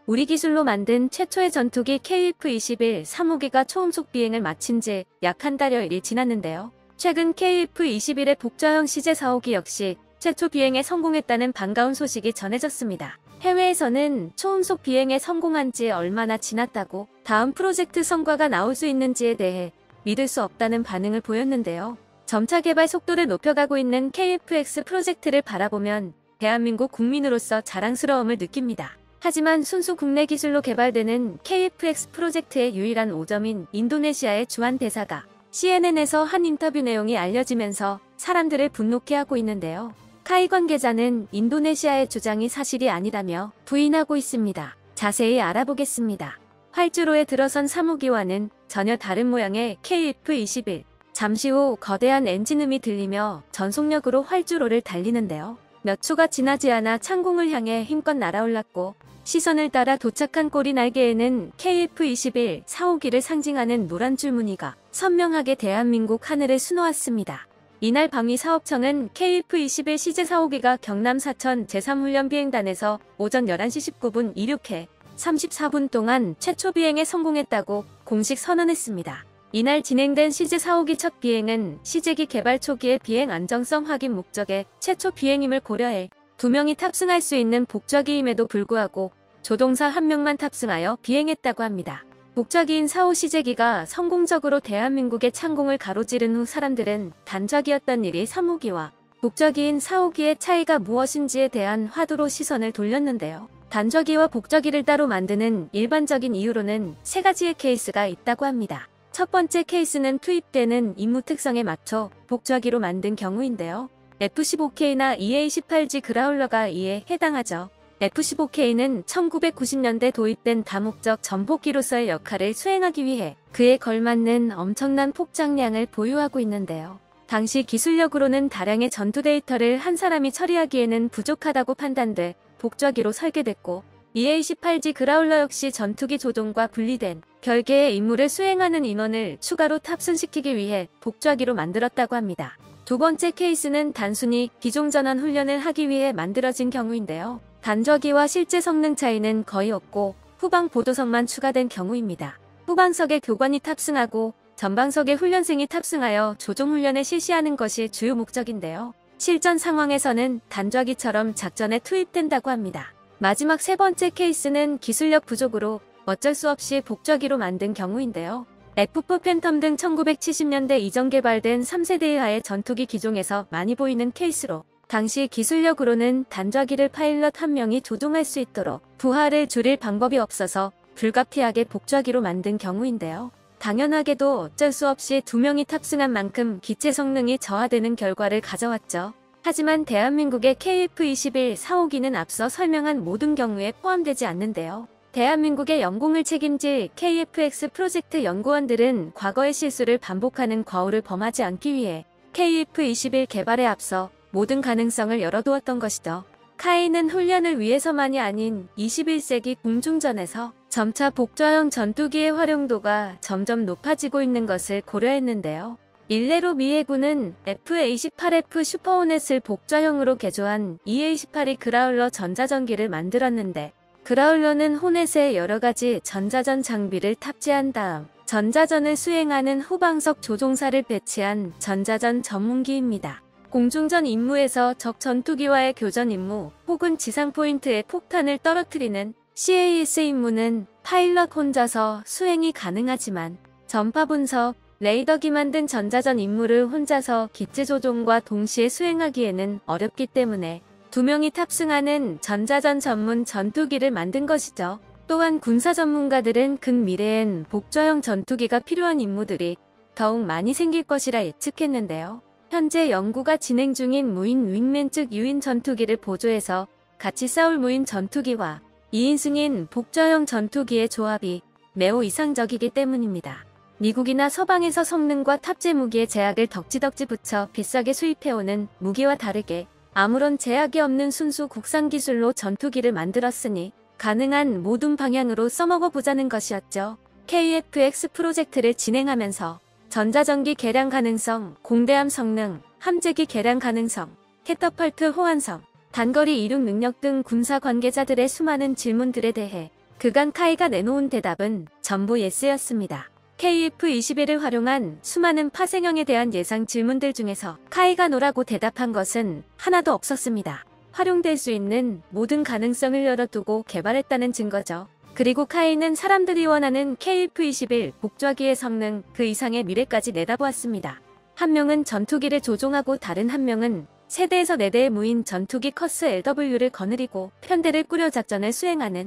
우리 기술로 만든 최초의 전투기 KF-21 3호기가 초음속 비행을 마친 지 약 한 달여일이 지났는데요. 최근 KF-21의 복좌형 CJ-4호기 역시 최초 비행에 성공했다는 반가운 소식이 전해졌습니다. 해외에서는 초음속 비행에 성공한 지 얼마나 지났다고 다음 프로젝트 성과가 나올 수 있는지에 대해 믿을 수 없다는 반응을 보였는데요. 점차 개발 속도를 높여가고 있는 KF-X 프로젝트를 바라보면 대한민국 국민으로서 자랑스러움을 느낍니다. 하지만 순수 국내 기술로 개발되는 KF-X 프로젝트의 유일한 오점인 인도네시아의 주한 대사가 CNN에서 한 인터뷰 내용이 알려지면서 사람들을 분노케 하고 있는데요. 카이 관계자는 인도네시아의 주장이 사실이 아니라며 부인하고 있습니다. 자세히 알아보겠습니다. 활주로에 들어선 3호기와는 전혀 다른 모양의 KF-21. 잠시 후 거대한 엔진음이 들리며 전속력으로 활주로를 달리는데요. 몇 초가 지나지 않아 창공을 향해 힘껏 날아올랐고 시선을 따라 도착한 꼬리 날개에는 KF-21 4호기를 상징하는 노란 줄무늬가 선명하게 대한민국 하늘을 수놓았습니다. 이날 방위사업청은 KF-21 CJ-4호기가 경남 사천 제3훈련비행단에서 오전 11시 19분 이륙해 34분 동안 최초 비행에 성공했다고 공식 선언했습니다. 이날 진행된 CJ-4호기 첫 비행은 시제기 개발 초기의 비행 안정성 확인 목적의 최초 비행임을 고려해 2명이 탑승할 수 있는 복좌기임에도 불구하고 조종사 1명만 탑승하여 비행했다고 합니다. 복좌기인 4호 시제기가 성공적으로 대한민국의 창공을 가로지른 후 사람들은 단좌기였던 일이 3호기와 복좌기인 4호기의 차이가 무엇인지에 대한 화두로 시선을 돌렸는데요. 단좌기와 복좌기를 따로 만드는 일반적인 이유로는 3가지의 케이스가 있다고 합니다. 첫 번째 케이스는 투입되는 임무 특성에 맞춰 복좌기로 만든 경우인데요. F-15K나 EA-18G 그라울러가 이에 해당하죠. F-15K는 1990년대 도입된 다목적 전폭기로서의 역할을 수행하기 위해 그에 걸맞는 엄청난 폭장량을 보유하고 있는데요. 당시 기술력으로는 다량의 전투 데이터를 한 사람이 처리하기에는 부족하다고 판단돼 복좌기로 설계됐고 EA-18G 그라울러 역시 전투기 조종과 분리된 별개의 임무를 수행하는 인원을 추가로 탑승시키기 위해 복좌기로 만들었다고 합니다. 두 번째 케이스는 단순히 기종전환 훈련을 하기 위해 만들어진 경우인데요. 단좌기와 실제 성능 차이는 거의 없고 후방 보조석만 추가된 경우입니다. 후방석에 교관이 탑승하고 전방석에 훈련생이 탑승하여 조종훈련을 실시하는 것이 주요 목적인데요. 실전 상황에서는 단좌기처럼 작전에 투입된다고 합니다. 마지막 세 번째 케이스는 기술력 부족으로 어쩔 수 없이 복좌기로 만든 경우인데요. F4 팬텀 등 1970년대 이전 개발된 3세대 이하의 전투기 기종에서 많이 보이는 케이스로 당시 기술력으로는 단좌기를 파일럿 1명이 조종할 수 있도록 부하를 줄일 방법이 없어서 불가피하게 복좌기로 만든 경우인데요. 당연하게도 어쩔 수 없이 2명이 탑승한 만큼 기체 성능이 저하되는 결과를 가져왔죠. 하지만 대한민국의 KF-21 4호기는 앞서 설명한 모든 경우에 포함되지 않는데요. 대한민국의 영공을 책임질 KF-X 프로젝트 연구원들은 과거의 실수를 반복하는 과오를 범하지 않기 위해 KF-21 개발에 앞서 모든 가능성을 열어두었던 것이죠. 카이는 훈련을 위해서만이 아닌 21세기 공중전에서 점차 복좌형 전투기의 활용도가 점점 높아지고 있는 것을 고려했는데요. 일례로 미 해군은 F-A-18F 슈퍼호넷을 복좌형으로 개조한 EA-18E 그라울러 전자전기를 만들었는데 그라울러는 호넷에 여러가지 전자전 장비를 탑재한 다음 전자전을 수행하는 후방석 조종사를 배치한 전자전 전문기입니다. 공중전 임무에서 적 전투기와의 교전 임무 혹은 지상 포인트에 폭탄을 떨어뜨리는 CAS 임무는 파일럿 혼자서 수행이 가능하지만 전파 분석, 레이더 기만 등 전자전 임무를 혼자서 기체 조종과 동시에 수행하기에는 어렵기 때문에 2명이 탑승하는 전자전 전문 전투기를 만든 것이죠. 또한 군사 전문가들은 근미래엔 복좌형 전투기가 필요한 임무들이 더욱 많이 생길 것이라 예측했는데요. 현재 연구가 진행 중인 무인 윙맨 즉 유인 전투기를 보조해서 같이 싸울 무인 전투기와 2인승인 복좌형 전투기의 조합이 매우 이상적이기 때문입니다. 미국이나 서방에서 성능과 탑재 무기의 제약을 덕지덕지 붙여 비싸게 수입해오는 무기와 다르게 아무런 제약이 없는 순수 국산 기술로 전투기를 만들었으니 가능한 모든 방향으로 써먹어보자는 것이었죠. KF-X 프로젝트를 진행하면서 전자전기 개량 가능성, 공대함 성능, 함재기 개량 가능성, 캐터펄트 호환성, 단거리 이륙 능력 등 군사 관계자들의 수많은 질문들에 대해 그간 카이가 내놓은 대답은 전부 예스였습니다. KF-21을 활용한 수많은 파생형에 대한 예상 질문들 중에서 카이가 노라고 대답한 것은 하나도 없었습니다. 활용될 수 있는 모든 가능성을 열어두고 개발했다는 증거죠. 그리고 카이는 사람들이 원하는 KF-21 복좌기의 성능 그 이상의 미래까지 내다보았습니다. 한 명은 전투기를 조종하고 다른 한 명은 세대에서 4대의 무인 전투기 커스 LW를 거느리고 편대를 꾸려 작전을 수행하는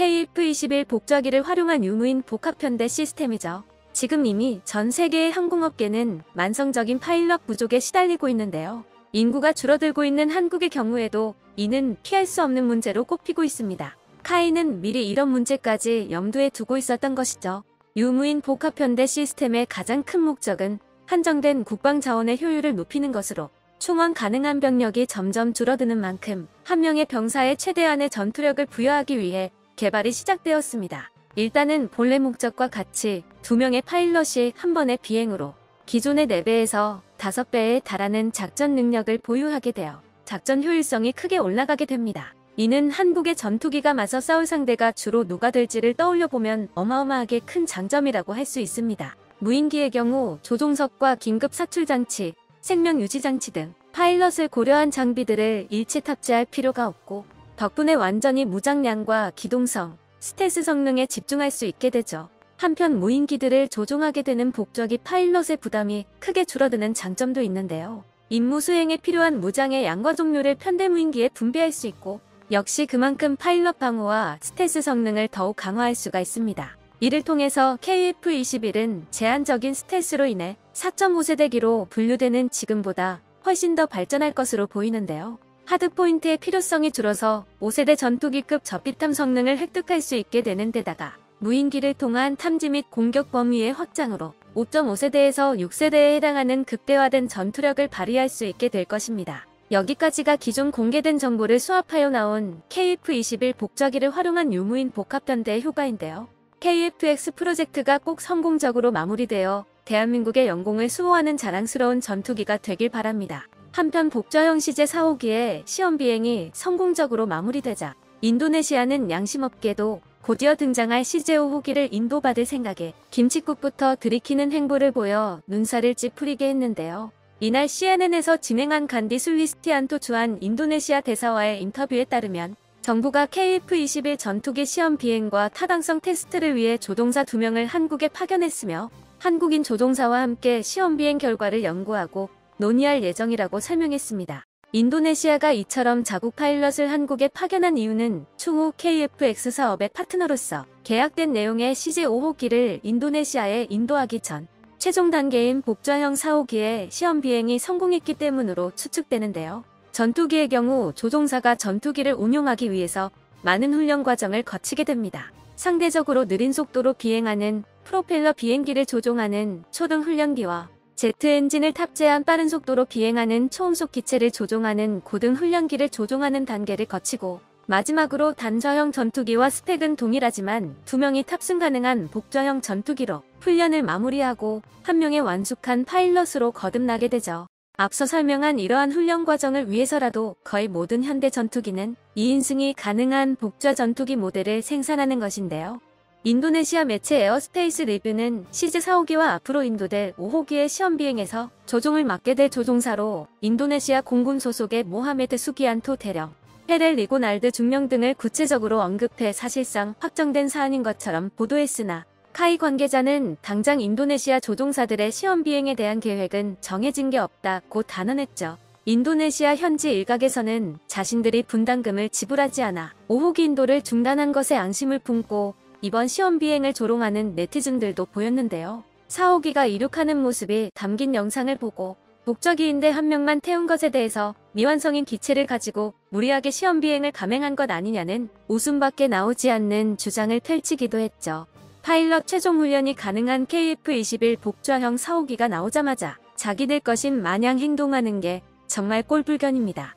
KF-21 복좌기를 활용한 유무인 복합편대 시스템이죠. 지금 이미 전 세계의 항공업계는 만성적인 파일럿 부족에 시달리고 있는데요. 인구가 줄어들고 있는 한국의 경우에도 이는 피할 수 없는 문제로 꼽히고 있습니다. 카이는 미리 이런 문제까지 염두에 두고 있었던 것이죠. 유무인 복합편대 시스템의 가장 큰 목적은 한정된 국방 자원의 효율을 높이는 것으로 충원 가능한 병력이 점점 줄어드는 만큼 한 명의 병사의 최대한의 전투력을 부여하기 위해 개발이 시작되었습니다. 일단은 본래 목적과 같이 2명의 파일럿이 한 번의 비행으로 기존의 4배에서 5배에 달하는 작전 능력을 보유하게 되어 작전 효율성이 크게 올라가게 됩니다. 이는 한국의 전투기가 맞서 싸울 상대가 주로 누가 될지를 떠올려보면 어마어마하게 큰 장점이라고 할 수 있습니다. 무인기의 경우 조종석과 긴급 사출장치, 생명유지장치 등 파일럿을 고려한 장비들을 일체 탑재할 필요가 없고 덕분에 완전히 무장량과 기동성, 스텔스 성능에 집중할 수 있게 되죠. 한편 무인기들을 조종하게 되는 복좌기 파일럿의 부담이 크게 줄어드는 장점도 있는데요. 임무 수행에 필요한 무장의 양과 종류를 편대 무인기에 분배할 수 있고 역시 그만큼 파일럿 방어와 스텔스 성능을 더욱 강화할 수가 있습니다. 이를 통해서 KF-21은 제한적인 스텔스로 인해 4.5세대기로 분류되는 지금보다 훨씬 더 발전할 것으로 보이는데요. 하드포인트의 필요성이 줄어서 5세대 전투기급 저비탐 성능을 획득할 수 있게 되는 데다가 무인기를 통한 탐지 및 공격 범위의 확장으로 5.5세대에서 6세대에 해당하는 극대화된 전투력을 발휘할 수 있게 될 것입니다. 여기까지가 기존 공개된 정보를 수합하여 나온 KF-21 복좌기를 활용한 유무인 복합편대의 효과인데요. KF-X 프로젝트가 꼭 성공적으로 마무리되어 대한민국의 영공을 수호하는 자랑스러운 전투기가 되길 바랍니다. 한편 복좌형 CJ-4호기의 시험 비행이 성공적으로 마무리되자 인도네시아는 양심없게도 곧이어 등장할 CJ-5호기를 인도받을 생각에 김칫국부터 들이키는 행보를 보여 눈살을 찌푸리게 했는데요. 이날 CNN에서 진행한 간디 술리스티안토 주한 인도네시아 대사와의 인터뷰에 따르면 정부가 KF-21 전투기 시험 비행과 타당성 테스트를 위해 조종사 2명을 한국에 파견했으며 한국인 조종사와 함께 시험 비행 결과를 연구하고 논의할 예정이라고 설명했습니다. 인도네시아가 이처럼 자국 파일럿을 한국에 파견한 이유는 추후 KF-X 사업의 파트너로서 계약된 내용의 CJ-5호기를 인도네시아에 인도하기 전 최종 단계인 복좌형 4호기의 시험 비행이 성공했기 때문으로 추측되는데요. 전투기의 경우 조종사가 전투기를 운용하기 위해서 많은 훈련 과정을 거치게 됩니다. 상대적으로 느린 속도로 비행하는 프로펠러 비행기를 조종하는 초등 훈련기와 제트 엔진을 탑재한 빠른 속도로 비행하는 초음속 기체를 조종하는 고등 훈련기를 조종하는 단계를 거치고 마지막으로 단좌형 전투기와 스펙은 동일하지만 2명이 탑승 가능한 복좌형 전투기로 훈련을 마무리하고 한 명의 완숙한 파일럿으로 거듭나게 되죠. 앞서 설명한 이러한 훈련 과정을 위해서라도 거의 모든 현대 전투기는 2인승이 가능한 복좌 전투기 모델을 생산하는 것인데요. 인도네시아 매체 에어스페이스 리뷰는 CJ-4호기와 앞으로 인도될 5호기의 시험 비행에서 조종을 맡게 될 조종사로 인도네시아 공군 소속의 모하메드 수기안토 대령, 헤렐 리고날드 중령 등을 구체적으로 언급해 사실상 확정된 사안인 것처럼 보도했으나 카이 관계자는 당장 인도네시아 조종사들의 시험 비행에 대한 계획은 정해진 게 없다고 단언했죠. 인도네시아 현지 일각에서는 자신들이 분담금을 지불하지 않아 5호기 인도를 중단한 것에 앙심을 품고 이번 시험 비행을 조롱하는 네티즌들도 보였는데요. 4호기가 이륙하는 모습이 담긴 영상을 보고 복좌기인데 한 명만 태운 것에 대해서 미완성인 기체를 가지고 무리하게 시험 비행을 감행한 것 아니냐는 웃음밖에 나오지 않는 주장을 펼치기도 했죠. 파일럿 최종 훈련이 가능한 KF-21 복좌형 4호기가 나오자마자 자기들 것인 마냥 행동하는 게 정말 꼴불견입니다.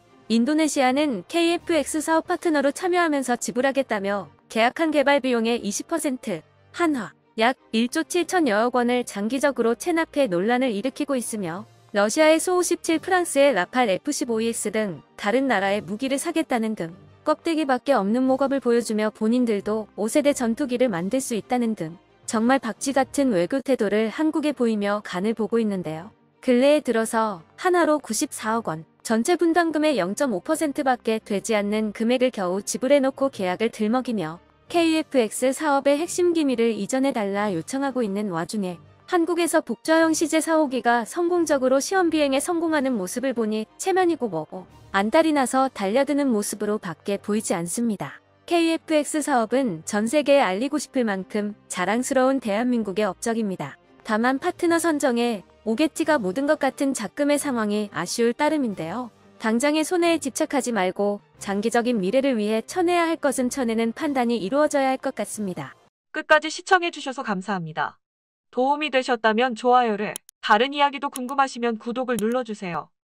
인도네시아는 KF-X 사업 파트너로 참여하면서 지불하겠다며 계약한 개발 비용의 20% 한화 약 1조 7천여억 원을 장기적으로 체납해 논란을 일으키고 있으며 러시아의 수-57, 프랑스의 라팔 F-15EX 등 다른 나라의 무기를 사겠다는 등 껍데기밖에 없는 목업을 보여주며 본인들도 5세대 전투기를 만들 수 있다는 등 정말 박쥐 같은 외교 태도를 한국에 보이며 간을 보고 있는데요. 근래에 들어서 하나로 94억 원, 전체 분담금의 0.5%밖에 되지 않는 금액을 겨우 지불해놓고 계약을 들먹이며 KF-X 사업의 핵심 기밀을 이전해달라 요청하고 있는 와중에 한국에서 복좌형 CJ 4호기가 성공적으로 시험 비행에 성공하는 모습을 보니 체면이고 뭐고 안달이 나서 달려드는 모습으로 밖에 보이지 않습니다. KF-X 사업은 전 세계에 알리고 싶을 만큼 자랑스러운 대한민국의 업적입니다. 다만 파트너 선정에 오게티가 모든 것 같은 작금의 상황이 아쉬울 따름인데요. 당장의 손해에 집착하지 말고 장기적인 미래를 위해 쳐내야 할 것은 쳐내는 판단이 이루어져야 할 것 같습니다. 끝까지 시청해주셔서 감사합니다. 도움이 되셨다면 좋아요를, 다른 이야기도 궁금하시면 구독을 눌러주세요.